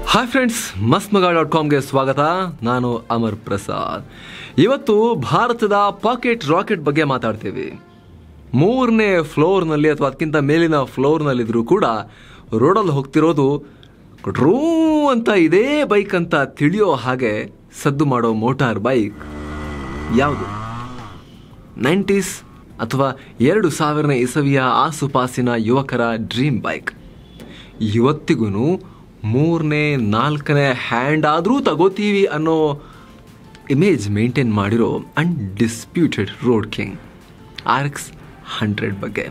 Hi friends, mastmaga.comಗೆ ಸ್ವಾಗತ. ನಾನು ಅಮರ್ ಪ್ರಸಾದ್. ಇವತ್ತು ಭಾರತದ ಪಾಕೆಟ್ ರಾಕೆಟ್ ಬಗ್ಗೆ ಮಾತಾಡ್ತೀವಿ. 3ನೇ ಫ್ಲೋರ್ನಲ್ಲಿ ಅಥವಾ ಅದಕ್ಕಿಂತ ಮೇಲಿನ ಫ್ಲೋರ್ನಲ್ಲಿದ್ರೂ ಕೂಡ ರೋಡಲ್ಲಿ ಹೋಗ್ತಿರೋದು ಡ್ರೂ ಅಂತ ಇದೇ ಬೈಕ್ ಅಂತ ತಿಳಿಯೋ ಹಾಗೆ ಸದ್ದು ಮಾಡೋ ಮೋಟಾರ್ ಬೈಕ್ ಯಾವುದು? 90s ಅಥವಾ 2000ನೇ ಇಸವಿಯ ಆಸುಪಾಸಿನ ಯುವಕರ ಡ್ರೀಮ್ ಬೈಕ್. ಇವತ್ತಿಗೂ 3ನೇ 4ನೇ ಹ್ಯಾಂಡ್ ಆದರೂ ತಗೋತೀವಿ ಅನ್ನೋ ಇಮೇಜ್ ಮೇಂಟೈನ್ ಮಾಡಿರೋ ಅನ್ಡಿಸ್ಪ್ಯೂಟೆಡ್ ರೋಡ್ ಕಿಂಗ್ RX 100 ಬಗ್ಗೆ.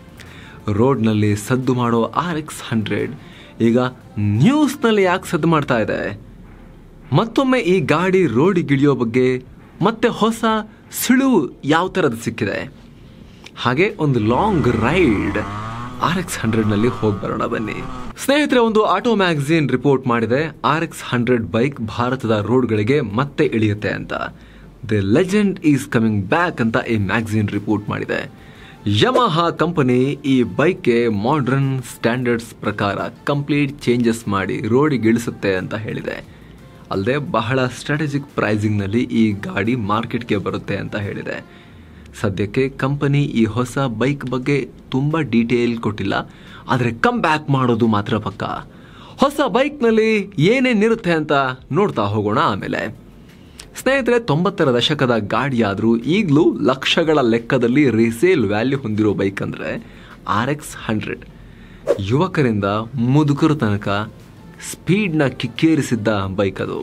ರೋಡ್ನಲ್ಲಿ ಸದ್ದು ಮಾಡೋ RX 100 ಈಗ ನ್ಯೂಸ್ನಲ್ಲಿ ಯಾಕೆ ಸದ್ದು ಮಾಡ್ತಾ ಇದೆ? ಮತ್ತೊಮ್ಮೆ ಈ ಗಾಡಿ ರೋಡಿಗಿಳಿಯೋ ಬಗ್ಗೆ ಮತ್ತೆ ಹೊಸ ಸುಳಿವು ಯಾವ ಥರದ್ದು ಸಿಕ್ಕಿದೆ? ಹಾಗೆ ಒಂದು ಲಾಂಗ್ ರೈಡ್ RX 100ನಲ್ಲಿ ಹೋಗಿ ಬರೋಣ ಬನ್ನಿ ಸ್ನೇಹಿತರೆ. ಒಂದು ಆಟೋ ಮ್ಯಾಗಝೀನ್ ರಿಪೋರ್ಟ್ ಮಾಡಿದೆ, RX 100 ಬೈಕ್ ಭಾರತದ ರೋಡ್ಗಳಿಗೆ ಮತ್ತೆ ಇಳಿಯುತ್ತೆ ಅಂತ. The legend is coming back ಅಂತ ಈ ಮ್ಯಾಗಝೀನ್ ರಿಪೋರ್ಟ್ ಮಾಡಿದೆ. ಯಮಹಾ ಕಂಪನಿ ಈ ಬೈಕ್ಗೆ ಮಾಡರ್ನ್ ಸ್ಟ್ಯಾಂಡರ್ಡ್ಸ್ ಪ್ರಕಾರ ಕಂಪ್ಲೀಟ್ ಚೇಂಜಸ್ ಮಾಡಿ ರೋಡಿಗೆ ಇಳಿಸುತ್ತೆ ಅಂತ ಹೇಳಿದೆ. ಅಲ್ಲದೆ ಬಹಳ ಸ್ಟ್ರಾಟಜಿಕ್ ಪ್ರೈಸಿಂಗ್ನಲ್ಲಿ ಈ ಗಾಡಿ ಮಾರ್ಕೆಟ್ಗೆ ಬರುತ್ತೆ ಅಂತ ಹೇಳಿದೆ. ಸದ್ಯಕ್ಕೆ ಕಂಪನಿ ಈ ಹೊಸ ಬೈಕ್ ಬಗ್ಗೆ ತುಂಬ ಡೀಟೇಲ್ ಕೊಟ್ಟಿಲ್ಲ, ಆದರೆ ಕಮ್ ಬ್ಯಾಕ್ ಮಾಡೋದು ಮಾತ್ರ ಪಕ್ಕ. ಹೊಸ ಬೈಕ್ನಲ್ಲಿ ಏನೇನಿರುತ್ತೆ ಅಂತ ನೋಡ್ತಾ ಹೋಗೋಣ ಆಮೇಲೆ. ಸ್ನೇಹಿತರೆ, 90ರ ದಶಕದ ಗಾಡಿಯಾದರೂ ಈಗಲೂ ಲಕ್ಷಗಳ ಲೆಕ್ಕದಲ್ಲಿ ರೀಸೇಲ್ ವ್ಯಾಲ್ಯೂ ಹೊಂದಿರೋ ಬೈಕ್ ಅಂದರೆ RX 100. ಯುವಕರಿಂದ ಮುದುಕರ ತನಕ ಸ್ಪೀಡ್ನ ಕಿಕ್ಕೇರಿಸಿದ್ದ ಬೈಕ್ ಅದು.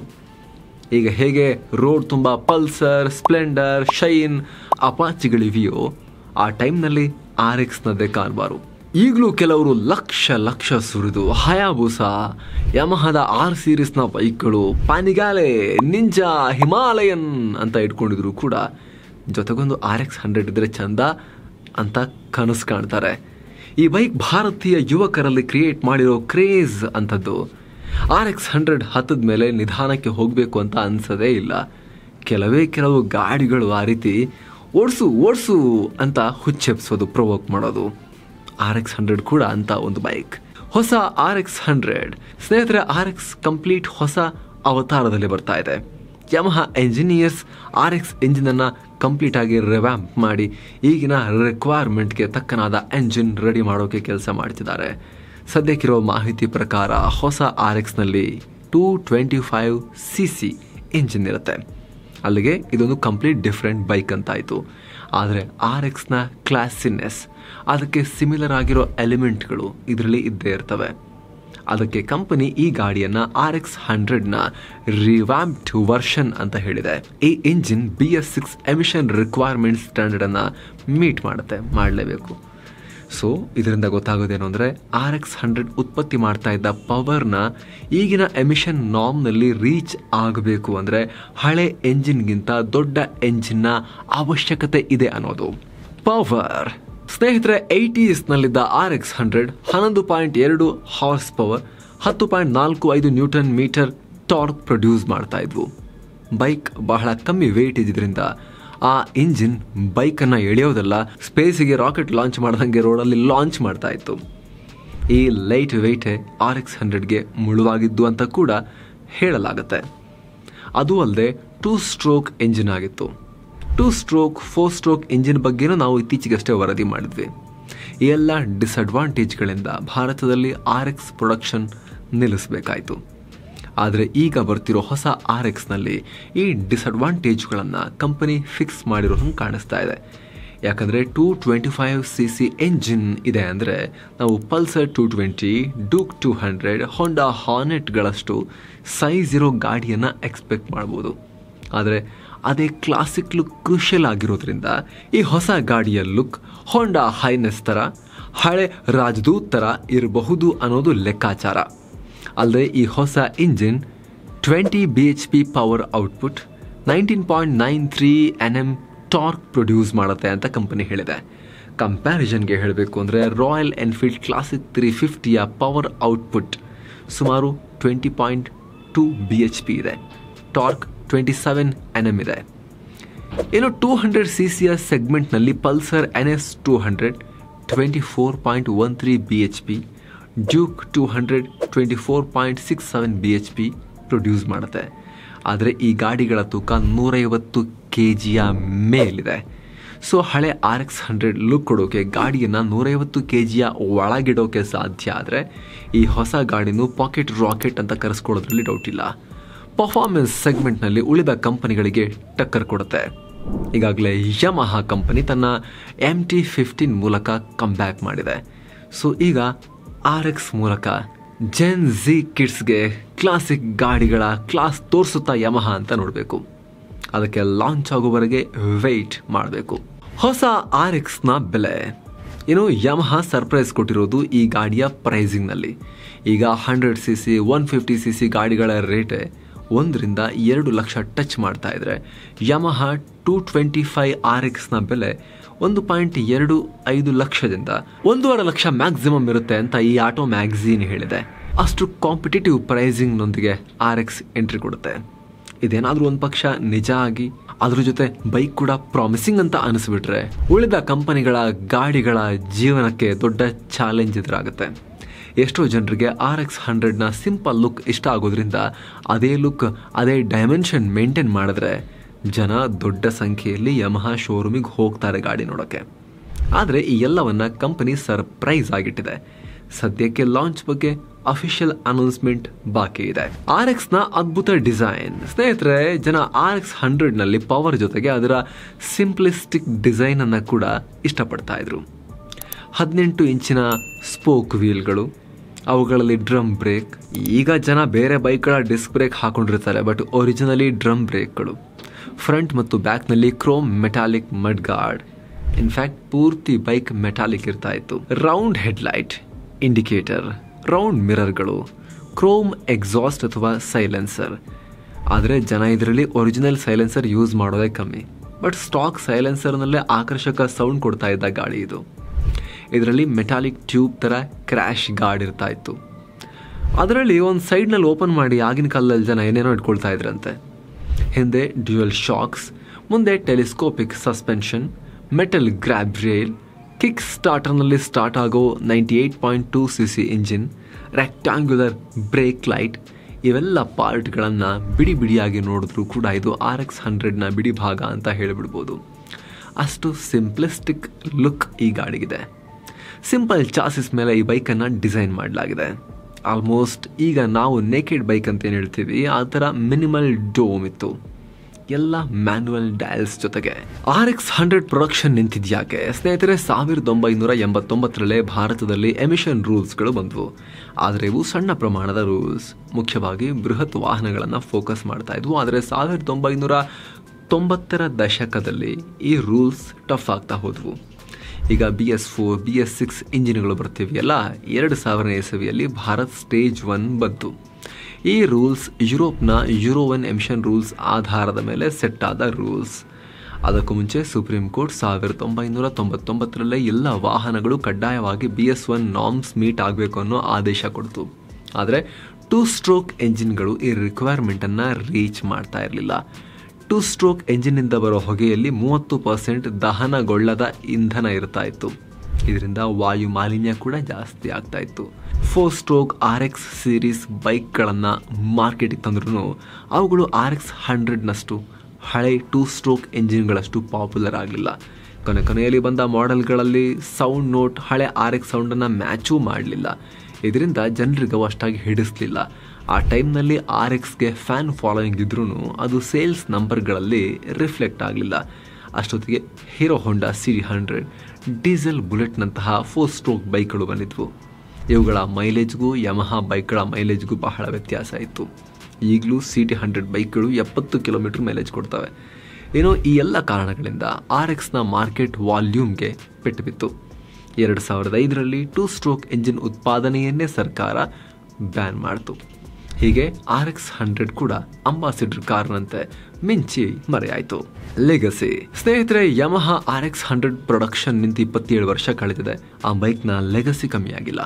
ಈಗ ಹೇಗೆ ರೋಡ್ ತುಂಬ ಪಲ್ಸರ್, ಸ್ಪ್ಲೆಂಡರ್, ಶೈನ್, ಅಪಾಚಿಗಳಿವೆಯೋ ಆ ಟೈಮ್ನಲ್ಲಿ RXನದ್ದೇ ಕಾನ್ವಾರು. ಈಗಲೂ ಕೆಲವರು ಲಕ್ಷ ಸುರಿದು ಹಯಾಬುಸಾ, ಯಮಹದ R ಸೀರೀಸ್ನ ಬೈಕ್ಗಳು, ಪಾನಿಗಾಲೆ, ನಿಂಜಾ, ಹಿಮಾಲಯನ್ ಅಂತ ಇಟ್ಕೊಂಡಿದ್ರು ಕೂಡ ಜೊತೆಗೊಂದು RX 100 ಇದ್ರೆ ಚಂದ ಅಂತ ಕನಸು ಕಾಣ್ತಾರೆ. ಈ ಬೈಕ್ ಭಾರತೀಯ ಯುವಕರಲ್ಲಿ ಕ್ರಿಯೇಟ್ ಮಾಡಿರೋ ಕ್ರೇಜ್ ಅಂಥದ್ದು. RX 100 ಹತ್ತದ ಮೇಲೆ ನಿಧಾನಕ್ಕೆ ಹೋಗಬೇಕು ಅಂತ ಅನ್ಸೋದೇ ಇಲ್ಲ. ಕೆಲವು ಗಾಡಿಗಳು ಆ ರೀತಿ ಓಡಿಸು ಅಂತ ಹುಚ್ಚೆಪ್ಸೋದು, ಪ್ರೊವೋಕ್ ಮಾಡೋದು. RX 100 ಕೂಡ ಅಂತ ಒಂದು ಬೈಕ್. ಹೊಸ RX 100 ಸ್ನೇಹಿತರೆ, RX ಕಂಪ್ಲೀಟ್ ಹೊಸ ಅವತಾರದಲ್ಲಿ ಬರ್ತಾ ಇದೆ. ಯಮಹಾ ಎಂಜಿನಿಯರ್ಸ್ RX ಇಂಜಿನನ್ನು ಕಂಪ್ಲೀಟ್ ಆಗಿ ರಿವ್ಯಾಂಪ್ ಮಾಡಿ ಈಗಿನ ರಿಕ್ವೈರ್ಮೆಂಟ್ಗೆ ತಕ್ಕನಾದ ಎಂಜಿನ್ ರೆಡಿ ಮಾಡೋಕೆ ಕೆಲಸ ಮಾಡ್ತಿದ್ದಾರೆ. ಸದ್ಯಕ್ಕಿರೋ ಮಾಹಿತಿ ಪ್ರಕಾರ ಹೊಸ RXನಲ್ಲಿ 225cc ಇಂಜಿನ್ ಇರುತ್ತೆ. ಅಲ್ಲಿಗೆ ಇದೊಂದು ಕಂಪ್ಲೀಟ್ ಡಿಫ್ರೆಂಟ್ ಬೈಕ್ ಅಂತಾಯಿತು. ಆದರೆ RXನ ಕ್ಲಾಸಿನೆಸ್, ಅದಕ್ಕೆ ಸಿಮಿಲರ್ ಆಗಿರೋ ಎಲಿಮೆಂಟ್ಗಳು ಇದರಲ್ಲಿ ಇದ್ದೇ ಇರ್ತವೆ. ಅದಕ್ಕೆ ಕಂಪನಿ ಈ ಗಾಡಿಯನ್ನು RX 100ನ ರಿವ್ಯಾಂಪ್ಡ್ ವರ್ಷನ್ ಅಂತ ಹೇಳಿದೆ. ಈ ಇಂಜಿನ್ BS6 ಎಮಿಷನ್ ರಿಕ್ವೈರ್ಮೆಂಟ್ ಸ್ಟ್ಯಾಂಡರ್ಡನ್ನು ಮೀಟ್ ಮಾಡಲೇಬೇಕು. ಸೊ ಇದರಿಂದ ಗೊತ್ತಾಗೋದೇನು ಅಂದರೆ RX 100 ಉತ್ಪತ್ತಿ ಮಾಡ್ತಾ ಇದ್ದ ಪವರ್ನ ಈಗಿನ ಎಮಿಷನ್ ನಾರ್ಮ್ನಲ್ಲಿ ರೀಚ್ ಆಗಬೇಕು ಅಂದರೆ ಹಳೆ ಎಂಜಿನ್ಗಿಂತ ದೊಡ್ಡ ಎಂಜಿನ್ನ ಅವಶ್ಯಕತೆ ಇದೆ ಅನ್ನೋದು. ಪವರ್ ಸ್ನೇಹಿತರೆ, 80sನಲ್ಲಿದ್ದ RX 100 11.2 horse power, 10.45 newton metre torque produce ಮಾಡ್ತಾ ಇದ್ವು. ಬೈಕ್ ಬಹಳ ಕಮ್ಮಿ ವೇಟ್ ಇದ್ದಿದ್ದರಿಂದ ಆ ಇಂಜಿನ್ ಬೈಕನ್ನು ಎಳೆಯೋದಲ್ಲ, ಸ್ಪೇಸಿಗೆ ರಾಕೆಟ್ ಲಾಂಚ್ ಮಾಡ್ದಂಗೆ ರೋಡಲ್ಲಿ ಲಾಂಚ್ ಮಾಡ್ತಾ ಇತ್ತು. ಈ ಲೈಟ್ ವೆಯ್ಟೇ RX 100ಗೆ ಮುಳುವಾಗಿದ್ದು ಅಂತ ಕೂಡ ಹೇಳಲಾಗುತ್ತೆ. ಅದು ಅಲ್ಲದೆ 2 ಸ್ಟ್ರೋಕ್ ಎಂಜಿನ್ ಆಗಿತ್ತು. 2 ಸ್ಟ್ರೋಕ್ 4 ಸ್ಟ್ರೋಕ್ ಇಂಜಿನ್ ಬಗ್ಗೆನೂ ನಾವು ಇತ್ತೀಚೆಗಷ್ಟೇ ವರದಿ ಮಾಡಿದ್ವಿ. ಈ ಎಲ್ಲ ಡಿಸ್ಅಡ್ವಾಂಟೇಜ್ಗಳಿಂದ ಭಾರತದಲ್ಲಿ RX ಪ್ರೊಡಕ್ಷನ್ ನಿಲ್ಲಿಸಬೇಕಾಯಿತು. ಆದರೆ ಈಗ ಬರ್ತಿರೋ ಹೊಸ RXನಲ್ಲಿ ಈ ಡಿಸ್ಅಡ್ವಾಂಟೇಜ್ಗಳನ್ನು ಕಂಪನಿ ಫಿಕ್ಸ್ ಮಾಡಿರೋ ಹಂಗೆ ಕಾಣಿಸ್ತಾ ಇದೆ. ಯಾಕಂದರೆ 225cc ಎಂಜಿನ್ ಇದೆ ಅಂದರೆ ನಾವು ಪಲ್ಸರ್ 220, ಡ್ಯೂಕ್ 200, ಹೊಂಡಾ ಹಾರ್ನೆಟ್ಗಳಷ್ಟು ಸೈಜ್ ಇರೋ ಗಾಡಿಯನ್ನು ಎಕ್ಸ್ಪೆಕ್ಟ್ ಮಾಡ್ಬೋದು. ಆದರೆ ಅದೇ ಕ್ಲಾಸಿಕ್ ಲುಕ್ ಕ್ರೂಷಿಯಲ್ ಆಗಿರೋದ್ರಿಂದ ಈ ಹೊಸ ಗಾಡಿಯ ಲುಕ್ ಹೊಂಡಾ ಹೈನೆಸ್ ಥರ, ಹಳೆ ರಾಜದೂತ್ ಥರ ಇರಬಹುದು ಅನ್ನೋದು ಲೆಕ್ಕಾಚಾರ. ಅಲ್ಲದೆ ಈ ಹೊಸ engine 20 bhp power output, 19.93 Nm torque produce ಮಾಡುತ್ತೆ ಅಂತ ಕಂಪನಿ ಹೇಳಿದೆ. ಕಂಪ್ಯಾರಿಸನ್ಗೆ ಹೇಳಬೇಕು ಅಂದರೆ ರಾಯಲ್ ಎನ್ಫೀಲ್ಡ್ ಕ್ಲಾಸಿಕ್ 350ಯ ಪವರ್ ಔಟ್ಪುಟ್ ಸುಮಾರು 20.2 bhp ಇದೆ, ಟಾರ್ಕ್ 27 Nm ಇದೆ. ಇನ್ನು 200cc ಸೆಗ್ಮೆಂಟ್ನಲ್ಲಿ Pulsar NS 200 24.13 bhp, Duke 224.67 BHP produce ಮಾಡುತ್ತೆ. ಆದರೆ ಈ ಗಾಡಿಗಳ ತೂಕ 150 kgಯ ಮೇಲಿದೆ. ಸೊ ಹಳೆ RX100 ಲುಕ್ ಕೊಡೋಕೆ ಗಾಡಿಯನ್ನು 150 kgಯ ಒಳಗಿಡೋಕೆ ಸಾಧ್ಯ. ಆದರೆ ಈ ಹೊಸ ಗಾಡಿನೂ ಪಾಕೆಟ್ ರಾಕೆಟ್ ಅಂತ ಕರೆಸ್ಕೊಳ್ಳೋದ್ರಲ್ಲಿ ಡೌಟ್ ಇಲ್ಲ. ಪರ್ಫಾರ್ಮೆನ್ಸ್ ಸೆಗ್ಮೆಂಟ್ನಲ್ಲಿ ಉಳಿದ ಕಂಪನಿಗಳಿಗೆ ಟಕ್ಕರ್ ಕೊಡುತ್ತೆ. ಈಗಾಗಲೇ ಯಮಹಾ ಕಂಪನಿ ತನ್ನ MT-15 ಮೂಲಕ ಕಮ್ಬ್ಯಾಕ್ ಮಾಡಿದೆ. ಸೊ ಈಗ RX ಮೂಲಕ ಜೆನ್ ಝಿ ಕಿಡ್ಸ್ಗೆ ಕ್ಲಾಸಿಕ್ ಗಾಡಿಗಳ ಕ್ಲಾಸ್ ತೋರಿಸುತ್ತಾ ಯಮಹಾ ಅಂತ ನೋಡಬೇಕು. ಅದಕ್ಕೆ ಲಾಂಚ್ ಆಗುವವರೆಗೆ ವೆಯ್ಟ್ ಮಾಡಬೇಕು. ಹೊಸ RX-ನ ಬೆಲೆ ಇನ್ನು ಯಮಹಾ ಸರ್ಪ್ರೈಸ್ ಕೊಟ್ಟಿರೋದು ಈ ಗಾಡಿಯ ಪ್ರೈಸಿಂಗ್ನಲ್ಲಿ. ಈಗ 100cc 150cc ಗಾಡಿಗಳ ರೇಟೇ 1ರಿಂದ 2 ಲಕ್ಷ ಟಚ್ ಮಾಡ್ತಾ ಇದ್ರೆ ಯಮಹಾ 225 RX-ನ ಬೆಲೆ 1.25 ಲಕ್ಷದಿಂದ 1.5 ಲಕ್ಷ ಮ್ಯಾಕ್ಸಿಮಮ್ ಇರುತ್ತೆ ಅಂತ ಈ ಆಟೋ ಮ್ಯಾಗಝೀನ್ ಹೇಳಿದೆ. ಅಷ್ಟು ಕಾಂಪಿಟೇಟಿವ್ ಪ್ರೈಸಿಂಗ್ನೊಂದಿಗೆ RX ಎಂಟ್ರಿ ಕೊಡುತ್ತೆ. ಇದೇನಾದರೂ ಒಂದು ಪಕ್ಷ ನಿಜ ಆಗಿ ಅದ್ರ ಜೊತೆ ಬೈಕ್ ಕೂಡ ಪ್ರಾಮಿಸಿಂಗ್ ಅಂತ ಅನಿಸ್ಬಿಟ್ರೆ ಉಳಿದ ಕಂಪನಿಗಳ ಗಾಡಿಗಳ ಜೀವನಕ್ಕೆ ದೊಡ್ಡ ಚಾಲೆಂಜ್ ಎದುರಾಗುತ್ತೆ. ಎಷ್ಟೋ ಜನರಿಗೆ RX100ನ ಸಿಂಪಲ್ ಲುಕ್ ಇಷ್ಟ ಆಗೋದ್ರಿಂದ ಅದೇ ಲುಕ್ ಅದೇ ಡೈಮೆನ್ಷನ್ ಮೇಂಟೈನ್ ಮಾಡಿದ್ರೆ ಜನ ದೊಡ್ಡ ಸಂಖ್ಯೆಯಲ್ಲಿ ಯಮಹಾ ಶೋರೂಮಿಗೆ ಹೋಗ್ತಾರೆ ಗಾಡಿ ನೋಡೋಕ್ಕೆ. ಆದರೆ ಈ ಎಲ್ಲವನ್ನ ಕಂಪನಿ ಸರ್ಪ್ರೈಸ್ ಆಗಿಟ್ಟಿದೆ. ಸದ್ಯಕ್ಕೆ ಲಾಂಚ್ ಬಗ್ಗೆ ಅಫಿಷಿಯಲ್ ಅನೌನ್ಸ್ಮೆಂಟ್ ಬಾಕಿ ಇದೆ. RX-ನ ಅದ್ಭುತ ಡಿಸೈನ್ ಸ್ನೇಹಿತರೆ, ಜನ RX100ನಲ್ಲಿ ಪವರ್ ಜೊತೆಗೆ ಅದರ ಸಿಂಪ್ಲಿಸ್ಟಿಕ್ ಡಿಸೈನ್ ಅನ್ನ ಕೂಡ ಇಷ್ಟಪಡ್ತಾ ಇದ್ರು. 18 ಇಂಚಿನ ಸ್ಪೋಕ್ ವೀಲ್ಗಳು, ಅವುಗಳಲ್ಲಿ ಡ್ರಮ್ ಬ್ರೇಕ್. ಈಗ ಜನ ಬೇರೆ ಬೈಕ್ಗಳ ಡಿಸ್ಕ್ ಬ್ರೇಕ್ ಹಾಕೊಂಡಿರ್ತಾರೆ, ಬಟ್ ಒರಿಜಿನಲಿ ಡ್ರಮ್ ಬ್ರೇಕ್ಗಳು. ಫ್ರಂಟ್ ಮತ್ತು ಬ್ಯಾಕ್ನಲ್ಲಿ chrome metallic mud guard. In fact ಪೂರ್ತಿ ಬೈಕ್ ಮೆಟಾಲಿಕ್ ಇರ್ತಾ ಇತ್ತು. ರೌಂಡ್ ಹೆಡ್ಲೈಟ್, ಇಂಡಿಕೇಟರ್, ರೌಂಡ್ ಮಿರರ್ಗಳು, ಕ್ರೋಮ್ ಎಕ್ಸಾಸ್ಟ್ ಅಥವಾ ಸೈಲೆನ್ಸರ್. ಆದರೆ ಜನ ಇದರಲ್ಲಿ ಒರಿಜಿನಲ್ ಸೈಲೆನ್ಸರ್ ಯೂಸ್ ಮಾಡೋದೇ ಕಮ್ಮಿ. ಬಟ್ ಸ್ಟಾಕ್ ಸೈಲೆನ್ಸರ್ನಲ್ಲೇ ಆಕರ್ಷಕ ಸೌಂಡ್ ಕೊಡ್ತಾ ಇದ್ದ ಗಾಡಿ ಇದು. ಇದರಲ್ಲಿ ಮೆಟಾಲಿಕ್ ಟ್ಯೂಬ್ ಥರ ಕ್ರ್ಯಾಶ್ ಗಾರ್ಡ್ ಇರ್ತಾ ಇತ್ತು. ಅದರಲ್ಲಿ ಒಂದು ಸೈಡ್ನಲ್ಲಿ ಓಪನ್ ಮಾಡಿ ಆಗಿನ ಕಾಲದಲ್ಲಿ ಜನ ಏನೇನೋ ಇಟ್ಕೊಳ್ತಾ ಇದ್ರಂತೆ. ಹಿಂದೆ ಡ್ಯುಯಲ್ ಶಾಕ್ಸ್, ಮುಂದೆ telescopic suspension, metal grab rail, kick ಸ್ಟಾರ್ಟರ್ನಲ್ಲಿ ಸ್ಟಾರ್ಟ್ ಆಗೋ 98.2cc engine, rectangular break light. ಇವೆಲ್ಲ ಪಾರ್ಟ್ಗಳನ್ನು ಬಿಡಿ ಬಿಡಿಯಾಗಿ ನೋಡಿದ್ರೂ ಕೂಡ ಇದು RX100ನ ಬಿಡಿ ಭಾಗ ಅಂತ ಹೇಳಿಬಿಡ್ಬೋದು. ಅಷ್ಟು ಸಿಂಪ್ಲಿಸ್ಟಿಕ್ ಲುಕ್ ಈ ಗಾಡಿಗಿದೆ. ಸಿಂಪಲ್ ಚಾಸಿಸ್ ಮೇಲೆ ಈ ಬೈಕನ್ನು ಡಿಸೈನ್ ಮಾಡಲಾಗಿದೆ. ಆಲ್ಮೋಸ್ಟ್ ಈಗ ನಾವು ನೇಕೆಡ್ ಬೈಕ್ ಅಂತ ಏನು ಹೇಳ್ತೀವಿ ಆ ಥರ ಮಿನಿಮಲ್ ಡೋಮ್ ಇತ್ತು, ಎಲ್ಲ ಮ್ಯಾನ್ಯುವಲ್ ಡಯಲ್ಸ್ ಜೊತೆಗೆ. RX100 ಪ್ರೊಡಕ್ಷನ್ ನಿಂತಿದ್ಯಾಕೆ ಸ್ನೇಹಿತರೆ? 1989ರಲ್ಲೇ ಭಾರತದಲ್ಲಿ ಎಮಿಷನ್ ರೂಲ್ಸ್ಗಳು ಬಂದವು. ಆದರೆ ಇವು ಸಣ್ಣ ಪ್ರಮಾಣದ ರೂಲ್ಸ್, ಮುಖ್ಯವಾಗಿ ಬೃಹತ್ ವಾಹನಗಳನ್ನು ಫೋಕಸ್ ಮಾಡ್ತಾ ಇದ್ವು. ಆದರೆ 1990ರ ದಶಕದಲ್ಲಿ ಈ ರೂಲ್ಸ್ ಟಫ್ ಆಗ್ತಾ ಹೋದವು. ಈಗ BS4 BS6 ಇಂಜಿನ್ಗಳು ಬರ್ತಿವೆಯಲ್ಲ, 2000ನೇ ಇಸವಿಯಲ್ಲಿ ಭಾರತ್ ಸ್ಟೇಜ್ 1 ಬಂತು. ಈ ರೂಲ್ಸ್ ಯುರೋಪ್ನ ಯುರೋ 1 ಎಮಿಷನ್ ರೂಲ್ಸ್ ಆಧಾರದ ಮೇಲೆ ಸೆಟ್ ಆದ ರೂಲ್ಸ್. ಅದಕ್ಕೂ ಮುಂಚೆ ಸುಪ್ರೀಂ ಕೋರ್ಟ್ 1999ರಲ್ಲೇ ಎಲ್ಲ ವಾಹನಗಳು ಕಡ್ಡಾಯವಾಗಿ BS1 ನಾರ್ಮ್ಸ್ ಮೀಟ್ ಆಗಬೇಕು ಅನ್ನೋ ಆದೇಶ ಕೊಡ್ತು. ಆದರೆ 2 ಸ್ಟ್ರೋಕ್ ಎಂಜಿನ್ಗಳು ಈ ರಿಕ್ವೈರ್ಮೆಂಟನ್ನು ರೀಚ್ ಮಾಡ್ತಾ ಇರಲಿಲ್ಲ. 2 ಸ್ಟ್ರೋಕ್ ಎಂಜಿನ್ನಿಂದ ಬರೋ ಹೊಗೆಯಲ್ಲಿ 30% ದಹನಗೊಳ್ಳದ ಇಂಧನ ಇರ್ತಾ ಇತ್ತು. ಇದರಿಂದ ವಾಯು ಮಾಲಿನ್ಯ ಕೂಡ ಜಾಸ್ತಿ ಆಗ್ತಾ ಇತ್ತು. 4 ಸ್ಟ್ರೋಕ್ RX ಸೀರೀಸ್ ಬೈಕ್ಗಳನ್ನು ಮಾರ್ಕೆಟಿಗೆ ತಂದ್ರೂ ಅವುಗಳು RX100ನಷ್ಟು ಹಳೆ 2 ಸ್ಟ್ರೋಕ್ ಎಂಜಿನ್ಗಳಷ್ಟು ಪಾಪ್ಯುಲರ್ ಆಗಲಿಲ್ಲ. ಕೊನೆಯಲ್ಲಿ ಬಂದ ಮಾಡೆಲ್ಗಳಲ್ಲಿ ಸೌಂಡ್ ನೋಟ್ ಹಳೆ RX ಸೌಂಡನ್ನು ಮ್ಯಾಚೂ ಮಾಡಲಿಲ್ಲ. ಇದರಿಂದ ಜನರಿಗೂ ಅಷ್ಟಾಗಿ ಹಿಡಿಸ್ಲಿಲ್ಲ. ಆ ಟೈಮ್ನಲ್ಲಿ RXಗೆ ಫ್ಯಾನ್ ಫಾಲೋಯಿಂಗ್ ಇದ್ರೂ ಅದು ಸೇಲ್ಸ್ ನಂಬರ್ಗಳಲ್ಲಿ ರಿಫ್ಲೆಕ್ಟ್ ಆಗಲಿಲ್ಲ. ಅಷ್ಟೊತ್ತಿಗೆ ಹೀರೋ ಹೋಂಡಾ CD100, ಡೀಸೆಲ್ ಬುಲೆಟ್ನಂತಹ 4 ಸ್ಟ್ರೋಕ್ ಬೈಕ್ಗಳು ಬಂದಿದ್ವು. ಇವುಗಳ ಮೈಲೇಜ್ಗೂ ಯಮಹಾ ಬೈಕ್ಗಳ ಮೈಲೇಜ್ಗೂ ಬಹಳ ವ್ಯತ್ಯಾಸ ಇತ್ತು. ಈಗಲೂ CD100 ಬೈಕ್ಗಳು 70 ಕಿಲೋಮೀಟರ್ ಮೈಲೇಜ್ ಕೊಡ್ತವೆ. ಏನೋ ಈ ಎಲ್ಲ ಕಾರಣಗಳಿಂದ RXನ ಮಾರ್ಕೆಟ್ ವಾಲ್ಯೂಮ್ಗೆ ಪೆಟ್ಟು ಬಿತ್ತು. 2005ರಲ್ಲಿ 2 ಸ್ಟ್ರೋಕ್ ಎಂಜಿನ್ ಉತ್ಪಾದನೆಯನ್ನೇ ಸರ್ಕಾರ ಬ್ಯಾನ್ ಮಾಡಿತು. ಹೀಗೆ RX100 ಕೂಡ ಅಂಬಾಸಿಡರ್ ಕಾರ್ನಂತೆ ಮಿಂಚಿ ಮರೆಯಾಯಿತು. ಲೆಗಸಿ ಸ್ನೇಹಿತರೆ, ಯಮಹಾ RX100 ಪ್ರೊಡಕ್ಷನ್ ನಿಂತು 27 ವರ್ಷ ಕಳೆದಿದೆ. ಆ ಬೈಕ್ನ ಲೆಗಸಿ ಕಮ್ಮಿಯಾಗಿಲ್ಲ.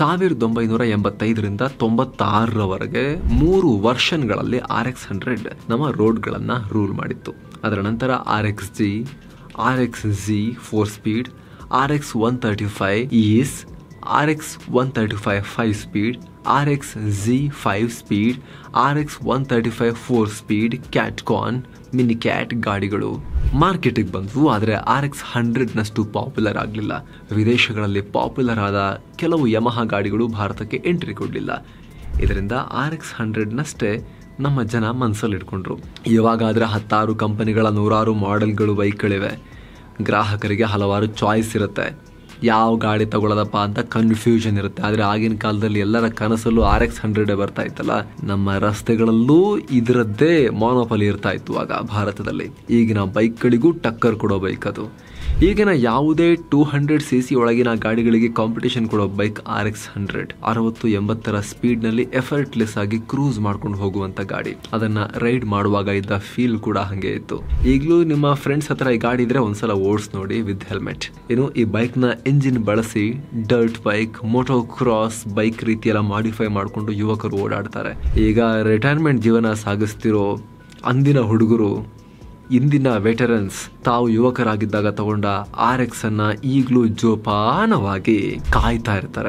1985ರಿಂದ 96ರವರೆಗೆ 3 ವರ್ಷನ್ಗಳಲ್ಲಿ RX100 ನಮ್ಮ ರೋಡ್ಗಳನ್ನು ರೂಲ್ ಮಾಡಿತ್ತು. ಅದರ ನಂತರ RXG, RXZ 4 speed, RX135 is, RX 135 5 speed, RX Z 5 speed, RX 135 4 speed catcon mini cat ಗಾಡಿಗಳು ಮಾರ್ಕೆಟಿಗೆ ಬಂದವು. ಆದರೆ RX 100ನಷ್ಟು ಪಾಪ್ಯುಲರ್ ಆಗಲಿಲ್ಲ. ವಿದೇಶಗಳಲ್ಲಿ ಪಾಪ್ಯುಲರ್ ಆದ ಕೆಲವು ಯಮಹ ಗಾಡಿಗಳು ಭಾರತಕ್ಕೆ ಎಂಟ್ರಿ ಕೊಡಲಿಲ್ಲ. ಇದರಿಂದ RX 100ನಷ್ಟೇ ನಮ್ಮ ಜನ ಮನಸ್ಸಲ್ಲಿ ಇಟ್ಕೊಂಡ್ರು. ಇವಾಗಾದರೆ 10 ಕಂಪನಿಗಳ 100 ಮಾಡೆಲ್ಗಳು ಬೈಕ್ಗಳಿವೆ. ಗ್ರಾಹಕರಿಗೆ ಹಲವಾರು ಚಾಯ್ಸ್ ಇರುತ್ತೆ. ಯಾವ ಗಾಡಿ ತಗೊಳ್ಳೋದಪ್ಪ ಅಂತ ಕನ್ಫ್ಯೂಷನ್ ಇರುತ್ತೆ. ಆದರೆ ಆಗಿನ ಕಾಲದಲ್ಲಿ ಎಲ್ಲರ ಕನಸಲ್ಲೂ RX 100 ಬರ್ತಾ ಇತ್ತಲ್ಲ. ನಮ್ಮ ರಸ್ತೆಗಳಲ್ಲೂ ಇದರದ್ದೇ ಮಾನೋಪಲಿ ಇರ್ತಾ ಇತ್ತು ಆಗ ಭಾರತದಲ್ಲಿ. ಈಗಿನ ಬೈಕ್ಗಳಿಗೂ ಟಕ್ಕರ್ ಕೊಡೋ ಬೈಕ್ ಅದು. ಈಗಿನ ಯಾವುದೇ 200cc ಒಳಗಿನ ಗಾಡಿಗಳಿಗೆ ಕಾಂಪಿಟೇಷನ್ ಕೊಡೋ ಬೈಕ್ RX 100. 60-80 ಸ್ಪೀಡ್ನಲ್ಲಿ ಎಫರ್ಟ್ಲೆಸ್ ಆಗಿ ಕ್ರೂಸ್ ಮಾಡ್ಕೊಂಡು ಹೋಗುವಂತ ಗಾಡಿ. ಅದನ್ನ ರೈಡ್ ಮಾಡುವಾಗ ಇದ್ದ ಫೀಲ್ ಕೂಡ ಹಂಗೆ ಇತ್ತು. ಈಗಲೂ ನಿಮ್ಮ ಫ್ರೆಂಡ್ಸ್ ಹತ್ರ ಈ ಗಾಡಿ ಇದ್ರೆ ಒಂದ್ಸಲ ಓಡಿಸ್ ನೋಡಿ ವಿತ್ ಹೆಲ್ಮೆಟ್. ಇನ್ನು ಈ ಬೈಕ್ ನ ಇಂಜಿನ್ ಬಳಸಿ dirt bike, motocross bike ರೀತಿಯೆಲ್ಲ ಮಾಡಿಫೈ ಮಾಡಿಕೊಂಡು ಯುವಕರು ಓಡಾಡ್ತಾರೆ. ಈಗ ರಿಟೈರ್ಮೆಂಟ್ ಜೀವನ ಸಾಗಿಸ್ತಿರೋ ಅಂದಿನ ಹುಡುಗರು, ಇಂದಿನ ವೆಟರನ್ಸ್ ತಾವು ಯುವಕರಾಗಿದ್ದಾಗ ತಗೊಂಡ RX ಅನ್ನ ಈಗಲೂ ಜೋಪಾನವಾಗಿ ಕಾಯ್ತಾ ಇರ್ತಾರೆ.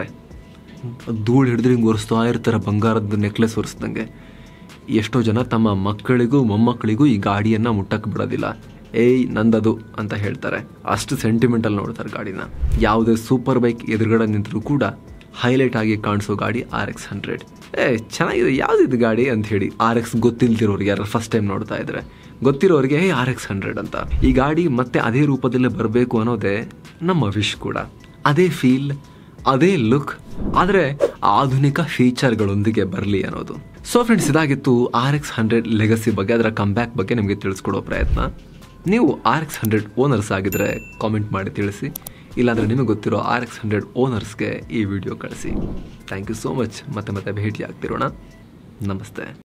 ಧೂಳು ಹಿಡಿದ್ರೆ ಹಿಂಗೆ ಒರೆಸ್ತಾ ಇರ್ತಾರೆ, ಬಂಗಾರದ ನೆಕ್ಲೆಸ್ ಒರೆಸ್ದಂಗೆ. ಎಷ್ಟೋ ಜನ ತಮ್ಮ ಮಕ್ಕಳಿಗೂ ಮೊಮ್ಮಕ್ಕಳಿಗೂ ಈ ಗಾಡಿಯನ್ನ ಮುಟ್ಟಕ್ಕೆ ಬಿಡೋದಿಲ್ಲ. ಏಯ್ ನಂದದು ಅಂತ ಹೇಳ್ತಾರೆ. ಅಷ್ಟು ಸೆಂಟಿಮೆಂಟಲ್ ನೋಡ್ತಾರೆ ಗಾಡಿನ. ಯಾವುದೇ ಸೂಪರ್ ಬೈಕ್ ಎದುರುಗಡೆ ನಿಂತರೂ ಕೂಡ ಹೈಲೈಟ್ ಆಗಿ ಕಾಣಿಸೋ ಗಾಡಿ RX 100. ಚೆನ್ನಾಗಿದೆ, ಯಾವ್ದಿದು ಗಾಡಿ ಅಂತ ಹೇಳಿ RX ಗೊತ್ತಿಲ್ದಿರೋರಿಗೆ, ಯಾರು ಫಸ್ಟ್ ಟೈಮ್ ನೋಡ್ತಾ ಇದ್ರೆ, ಗೊತ್ತಿರೋರಿಗೆ RX 100 ಅಂತ. ಈ ಗಾಡಿ ಮತ್ತೆ ಅದೇ ರೂಪದಲ್ಲೇ ಬರಬೇಕು ಅನ್ನೋದೇ ನಮ್ಮ ವಿಶ್ ಕೂಡ. ಅದೇ ಫೀಲ್, ಅದೇ ಲುಕ್, ಆದರೆ ಆಧುನಿಕ ಫೀಚರ್ಗಳೊಂದಿಗೆ ಬರಲಿ ಅನ್ನೋದು. ಸೊ ಫ್ರೆಂಡ್ಸ್, ಇದಾಗಿತ್ತು RX 100 ಲೆಗಸಿ ಬಗ್ಗೆ, ಅದರ ಕಂಬ್ಯಾಕ್ ಬಗ್ಗೆ ನಿಮಗೆ ತಿಳಿಸ್ಕೊಡೋ ಪ್ರಯತ್ನ. ನೀವು RX 100 ಓನರ್ಸ್ ಆಗಿದ್ರೆ ಕಾಮೆಂಟ್ ಮಾಡಿ ತಿಳಿಸಿ. ಇಲ್ಲಾಂದರೆ ನಿಮಗೆ ಗೊತ್ತಿರೋ RX 100 ಓನರ್ಸ್ಗೆ ಈ ವಿಡಿಯೋ ಕಳಿಸಿ. Thank you so much. ಮತ್ತೆ ಭೇಟಿ ಆಗ್ತಿರೋಣ. ನಮಸ್ತೆ.